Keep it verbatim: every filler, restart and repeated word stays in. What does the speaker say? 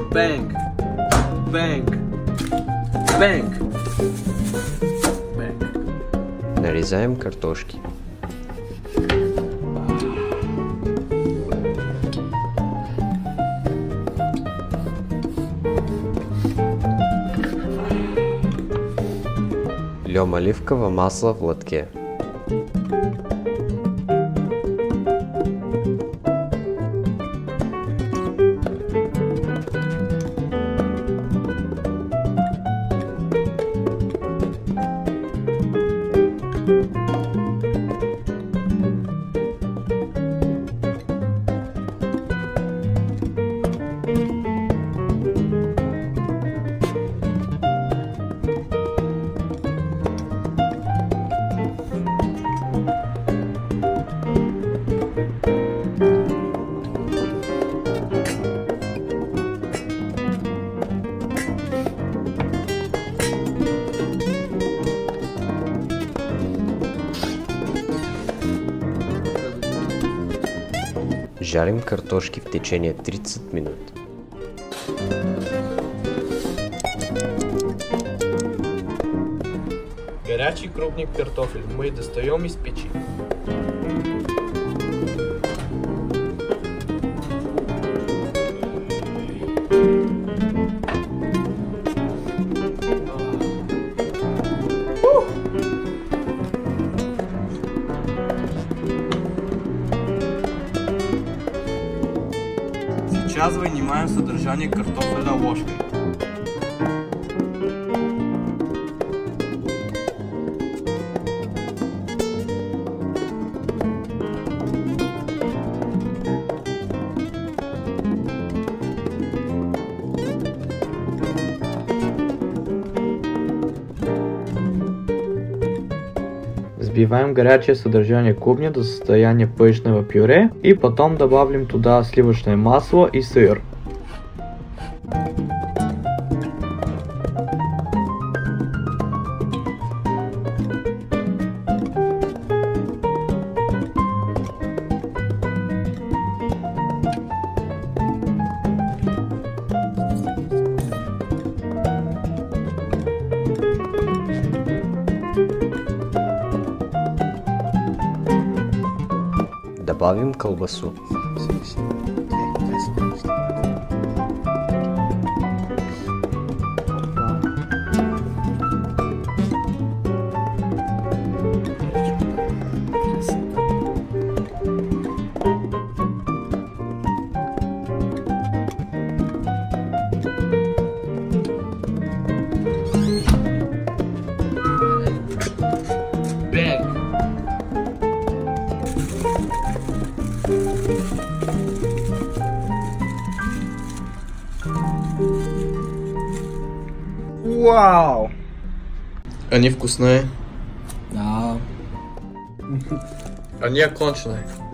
Бенг! Бенг! Бенг! Бенг! Нарезаем картошки. Льем оливковое масло в лотке. Жарим картошки в течение тридцать минут. Горячий крупный картофель мы достаем из печи. Сейчас вынимаем содержание картофеля ложкой. Взбиваем горячее содержание клубни до состояния пышного пюре и потом добавим туда сливочное масло и сыр. Добавим колбасу. Вау! Они вкусные? Да. Они оконченные.